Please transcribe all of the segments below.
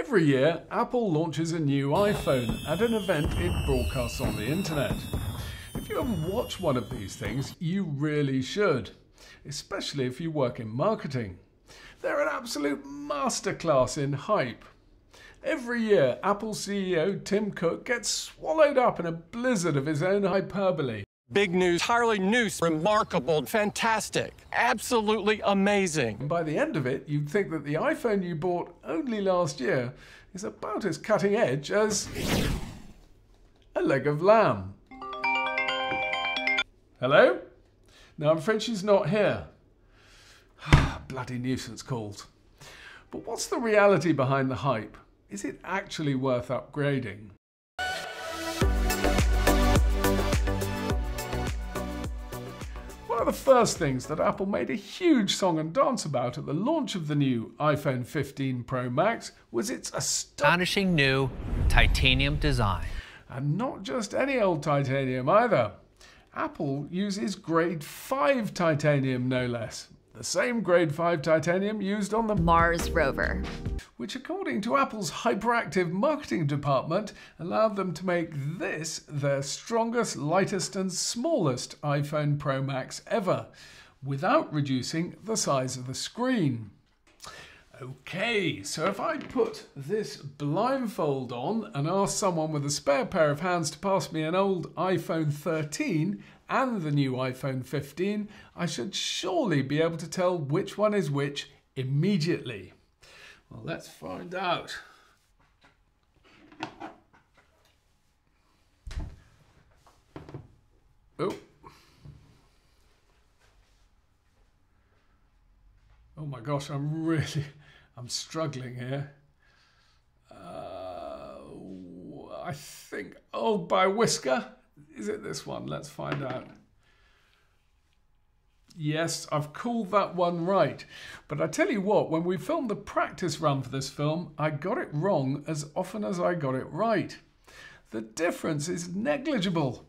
Every year, Apple launches a new iPhone at an event it broadcasts on the internet. If you haven't watched one of these things, you really should, especially if you work in marketing. They're an absolute masterclass in hype. Every year, Apple CEO Tim Cook gets swallowed up in a blizzard of his own hyperbole. Big news, entirely new, remarkable, fantastic, absolutely amazing. And by the end of it, you'd think that the iPhone you bought only last year is about as cutting edge as a leg of lamb. Hello? No, I'm afraid she's not here. Bloody nuisance calls. But what's the reality behind the hype? Is it actually worth upgrading? One of the first things that Apple made a huge song and dance about at the launch of the new iPhone 15 Pro Max was its astonishing new titanium design. And not just any old titanium either. Apple uses grade 5 titanium, no less. The same grade 5 titanium used on the Mars rover, which according to Apple's hyperactive marketing department allowed them to make this their strongest, lightest and smallest iPhone Pro Max ever, without reducing the size of the screen. Okay, so if I put this blindfold on and ask someone with a spare pair of hands to pass me an old iPhone 13 and the new iPhone 15, I should surely be able to tell which one is which immediately. Well, let's find out. Oh. Oh my gosh, I'm struggling here. I think, oh, by a whisker. Is it this one? Let's find out. Yes, I've called that one right. But I tell you what, when we filmed the practice run for this film, I got it wrong as often as I got it right. The difference is negligible.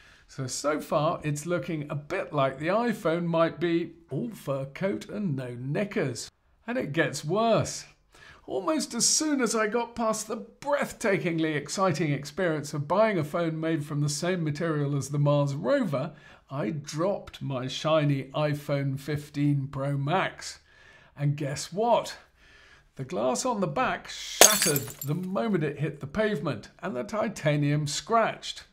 So far, it's looking a bit like the iPhone might be all fur coat and no knickers. And it gets worse. Almost as soon as I got past the breathtakingly exciting experience of buying a phone made from the same material as the Mars rover, I dropped my shiny iPhone 15 Pro Max. And guess what? The glass on the back shattered the moment it hit the pavement and the titanium scratched.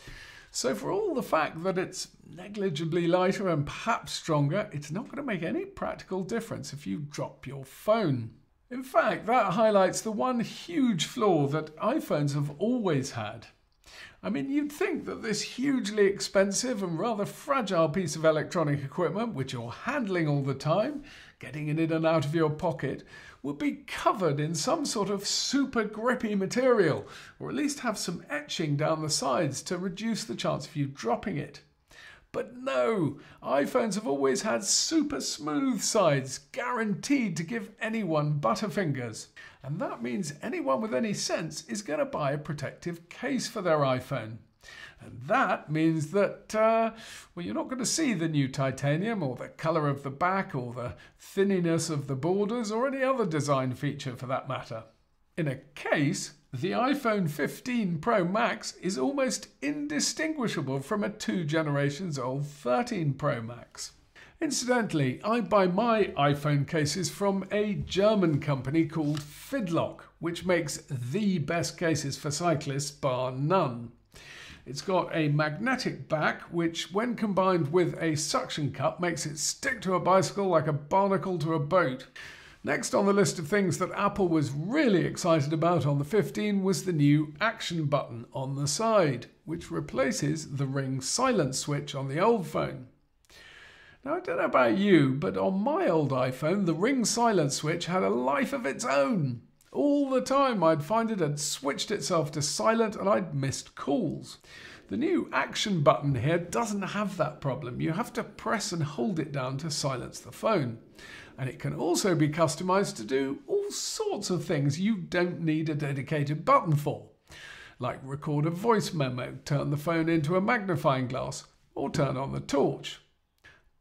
So for all the fact that it's negligibly lighter and perhaps stronger, it's not going to make any practical difference if you drop your phone. In fact, that highlights the one huge flaw that iPhones have always had. I mean, you'd think that this hugely expensive and rather fragile piece of electronic equipment, which you're handling all the time, getting it in and out of your pocket, would be covered in some sort of super grippy material, or at least have some etching down the sides to reduce the chance of you dropping it. But no, iPhones have always had super smooth sides, guaranteed to give anyone butterfingers. And that means anyone with any sense is going to buy a protective case for their iPhone. And that means that, well, you're not going to see the new titanium or the colour of the back or the thinniness of the borders or any other design feature for that matter. In a case, the iPhone 15 Pro Max is almost indistinguishable from a 2 generations old 13 Pro Max. Incidentally, I buy my iPhone cases from a German company called Fidlock, which makes the best cases for cyclists bar none. It's got a magnetic back, which when combined with a suction cup makes it stick to a bicycle like a barnacle to a boat. Next on the list of things that Apple was really excited about on the 15 was the new action button on the side, which replaces the ring silent switch on the old phone. Now, I don't know about you, but on my old iPhone, the ring silent switch had a life of its own. All the time I'd find it had switched itself to silent and I'd missed calls. The new action button here doesn't have that problem. You have to press and hold it down to silence the phone. And it can also be customized to do all sorts of things you don't need a dedicated button for, like record a voice memo, turn the phone into a magnifying glass, or turn on the torch.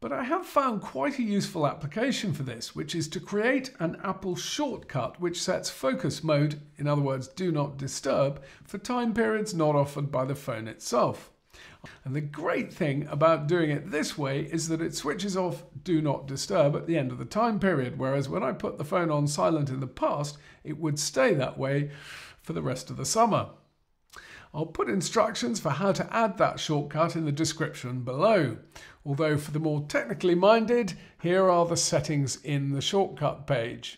But I have found quite a useful application for this, which is to create an Apple shortcut which sets focus mode, in other words, do not disturb, for time periods not offered by the phone itself. And the great thing about doing it this way is that it switches off do not disturb at the end of the time period, whereas when I put the phone on silent in the past, it would stay that way for the rest of the summer. I'll put instructions for how to add that shortcut in the description below. Although for the more technically minded, here are the settings in the shortcut page.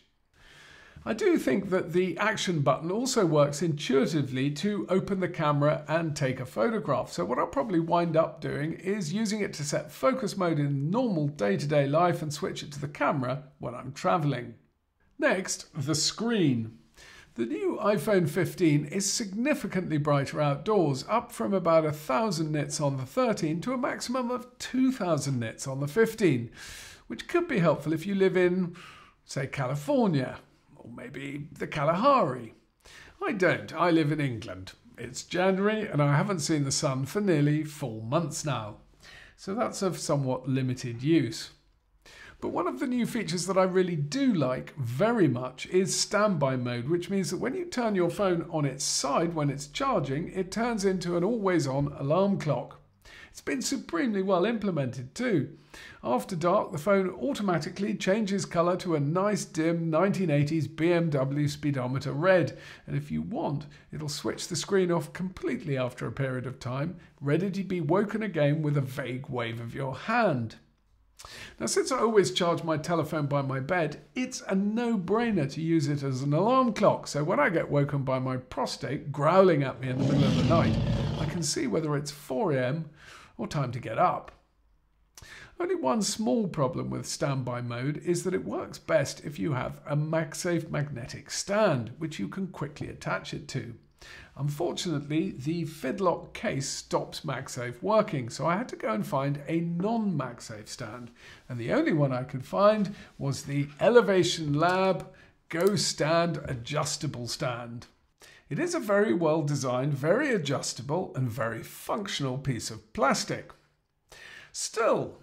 I do think that the action button also works intuitively to open the camera and take a photograph. So what I'll probably wind up doing is using it to set focus mode in normal day-to-day life and switch it to the camera when I'm traveling. Next, the screen. The new iPhone 15 is significantly brighter outdoors, up from about 1000 nits on the 13 to a maximum of 2000 nits on the 15, which could be helpful if you live in, say, California, or maybe the Kalahari. I don't, I live in England. It's January and I haven't seen the sun for nearly 4 months now, so that's of somewhat limited use. But one of the new features that I really do like very much is standby mode, which means that when you turn your phone on its side when it's charging, it turns into an always-on alarm clock. It's been supremely well implemented too. After dark, the phone automatically changes colour to a nice dim 1980s BMW speedometer red, and if you want, it'll switch the screen off completely after a period of time, ready to be woken again with a vague wave of your hand. Now, since I always charge my telephone by my bed, it's a no-brainer to use it as an alarm clock, so when I get woken by my prostate growling at me in the middle of the night, I can see whether it's 4 AM or time to get up. Only one small problem with standby mode is that it works best if you have a MagSafe magnetic stand, which you can quickly attach it to. Unfortunately, the Fidlock case stops MagSafe working, so I had to go and find a non-MagSafe stand, and the only one I could find was the Elevation Lab GoStand adjustable stand. It is a very well designed, very adjustable and very functional piece of plastic. Still,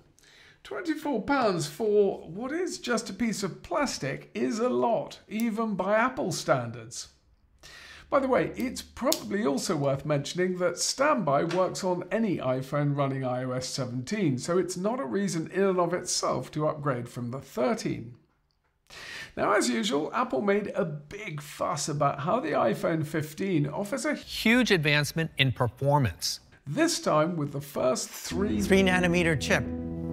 £24 for what is just a piece of plastic is a lot, even by Apple standards. By the way, it's probably also worth mentioning that standby works on any iPhone running iOS 17, so it's not a reason in and of itself to upgrade from the 13. Now, as usual, Apple made a big fuss about how the iPhone 15 offers a Huge advancement in performance. this time with the first 3 nanometer chip.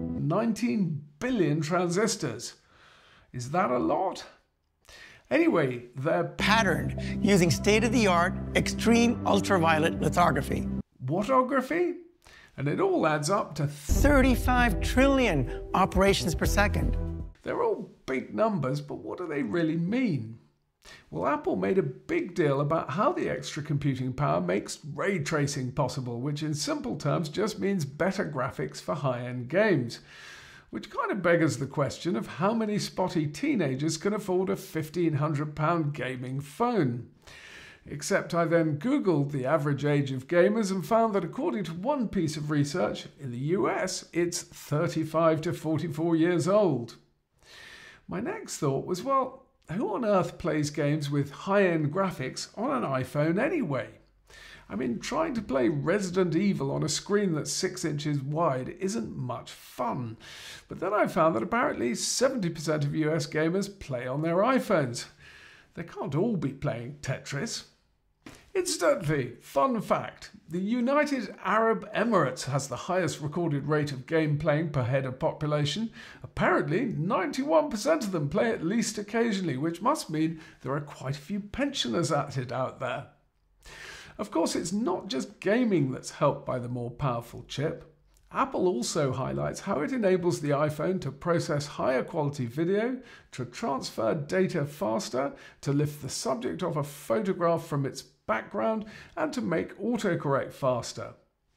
19 billion transistors. Is that a lot? Anyway, they're Patterned using state-of-the-art extreme ultraviolet lithography. whatography? And it all adds up to 35 trillion operations per second. They're all big numbers, but what do they really mean? Well, Apple made a big deal about how the extra computing power makes ray tracing possible, which in simple terms just means better graphics for high-end games. Which kind of beggars the question of how many spotty teenagers can afford a £1,500 gaming phone. Except I then Googled the average age of gamers and found that according to one piece of research, in the US, it's 35 to 44 years old. My next thought was, well, who on earth plays games with high-end graphics on an iPhone anyway? I mean, trying to play Resident Evil on a screen that's 6 inches wide isn't much fun. But then I found that apparently 70% of US gamers play on their iPhones. They can't all be playing Tetris. Incidentally, fun fact, the United Arab Emirates has the highest recorded rate of game playing per head of population. Apparently, 91% of them play at least occasionally, which must mean there are quite a few pensioners at it out there. Of course, it's not just gaming that's helped by the more powerful chip. Apple also highlights how it enables the iPhone to process higher quality video, to transfer data faster, to lift the subject of a photograph from its background, and to make autocorrect faster.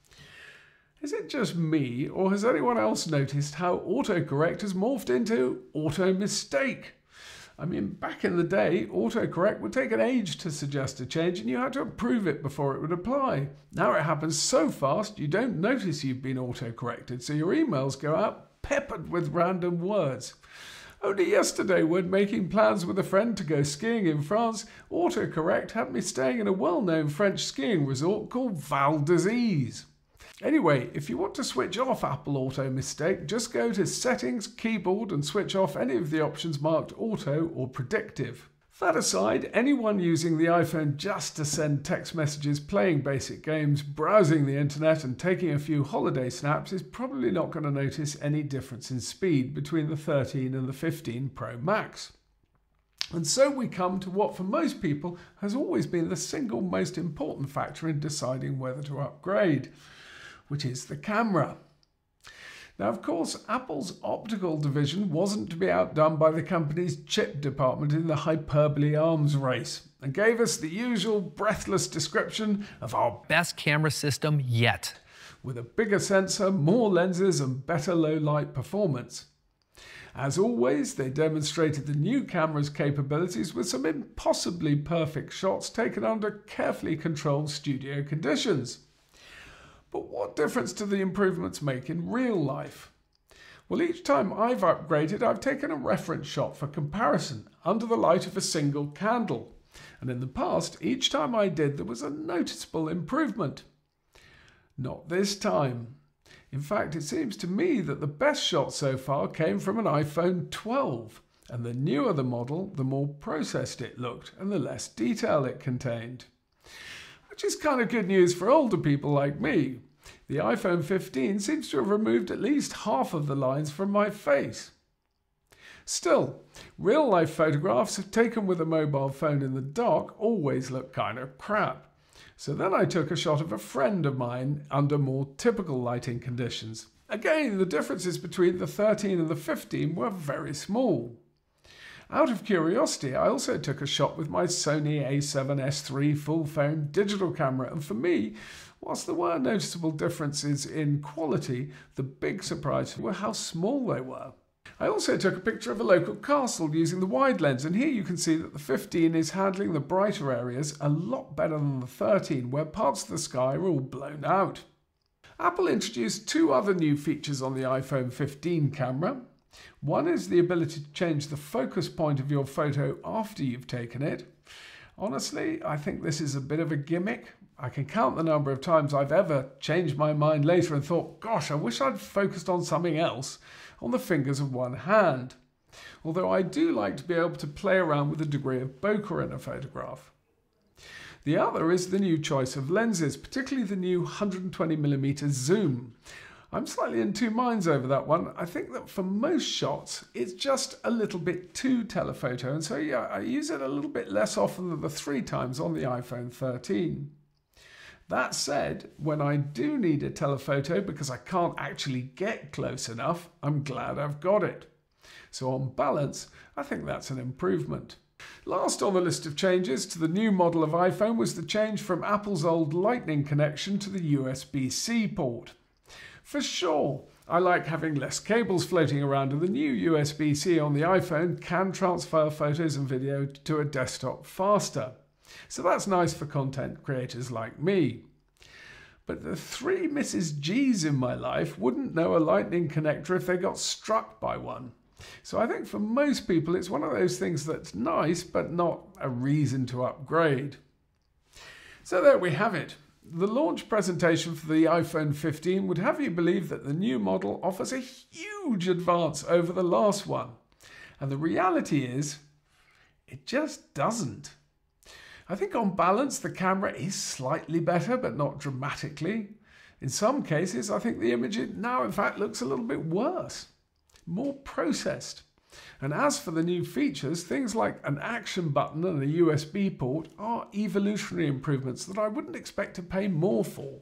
Is it just me, or has anyone else noticed how autocorrect has morphed into Automistake? I mean, back in the day, autocorrect would take an age to suggest a change and you had to approve it before it would apply. Now it happens so fast you don't notice you've been autocorrected, so your emails go out peppered with random words. Only yesterday, when making plans with a friend to go skiing in France, autocorrect had me staying in a well-known French skiing resort called Val d'Azise. Anyway, if you want to switch off Apple Automistake, just go to Settings, Keyboard and switch off any of the options marked Auto or Predictive. That aside, anyone using the iPhone just to send text messages, playing basic games, browsing the internet and taking a few holiday snaps is probably not going to notice any difference in speed between the 13 and the 15 Pro Max. And so we come to what for most people has always been the single most important factor in deciding whether to upgrade, which is the camera. Now, of course, Apple's optical division wasn't to be outdone by the company's chip department in the hyperbole arms race, and gave us the usual breathless description of our Best camera system yet. with a bigger sensor, more lenses and better low-light performance. As always, they demonstrated the new camera's capabilities with some impossibly perfect shots taken under carefully controlled studio conditions. But what difference do the improvements make in real life? Well, each time I've upgraded, I've taken a reference shot for comparison under the light of a single candle. And in the past, each time I did, there was a noticeable improvement. Not this time. In fact, it seems to me that the best shot so far came from an iPhone 12. And the newer the model, the more processed it looked and the less detail it contained. Which is kind of good news for older people like me. The iPhone 15 seems to have removed at least half of the lines from my face. Still, real-life photographs taken with a mobile phone in the dark always look kind of crap. So then I took a shot of a friend of mine under more typical lighting conditions. Again, the differences between the 13 and the 15 were very small. Out of curiosity, I also took a shot with my Sony A7SIII full-frame digital camera, and for me, whilst there were noticeable differences in quality, the big surprise were how small they were. I also took a picture of a local castle using the wide lens, and here you can see that the 15 is handling the brighter areas a lot better than the 13, where parts of the sky are all blown out. Apple introduced two other new features on the iPhone 15 camera. One is the ability to change the focus point of your photo after you've taken it. Honestly, I think this is a bit of a gimmick. I can count the number of times I've ever changed my mind later and thought, gosh, I wish I'd focused on something else, on the fingers of one hand. Although I do like to be able to play around with a degree of bokeh in a photograph. The other is the new choice of lenses, particularly the new 120mm zoom. I'm slightly in two minds over that one. I think that for most shots, it's just a little bit too telephoto, and so yeah, I use it a little bit less often than the 3 times on the iPhone 13. That said, when I do need a telephoto because I can't actually get close enough, I'm glad I've got it. So on balance, I think that's an improvement. Last on the list of changes to the new model of iPhone was the change from Apple's old Lightning connection to the USB-C port. For sure, I like having less cables floating around, and the new USB-C on the iPhone can transfer photos and video to a desktop faster. So that's nice for content creators like me. But the 3 Mrs. G's in my life wouldn't know a Lightning connector if they got struck by one. So I think for most people it's one of those things that's nice but not a reason to upgrade. So there we have it. The launch presentation for the iPhone 15 would have you believe that the new model offers a huge advance over the last one. And the reality is, it just doesn't. I think on balance the camera is slightly better, but not dramatically. In some cases, I think the image now in fact looks a little bit worse, more processed. And as for the new features, things like an action button and a USB port are evolutionary improvements that I wouldn't expect to pay more for.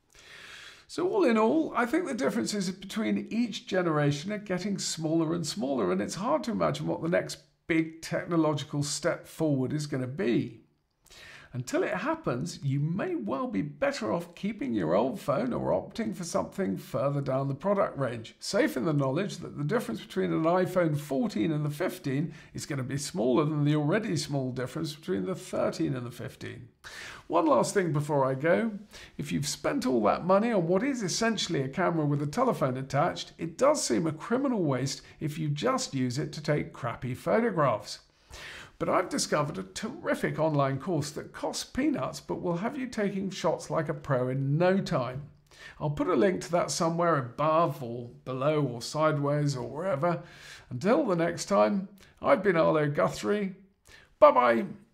So all in all, I think the differences between each generation are getting smaller and smaller, and it's hard to imagine what the next big technological step forward is going to be. Until it happens, you may well be better off keeping your old phone or opting for something further down the product range, safe in the knowledge that the difference between an iPhone 14 and the 15 is going to be smaller than the already small difference between the 13 and the 15. One last thing before I go. If you've spent all that money on what is essentially a camera with a telephone attached, it does seem a criminal waste if you just use it to take crappy photographs. But I've discovered a terrific online course that costs peanuts but will have you taking shots like a pro in no time. I'll put a link to that somewhere above or below or sideways or wherever. Until the next time, I've been Arlo Guthrie. Bye-bye.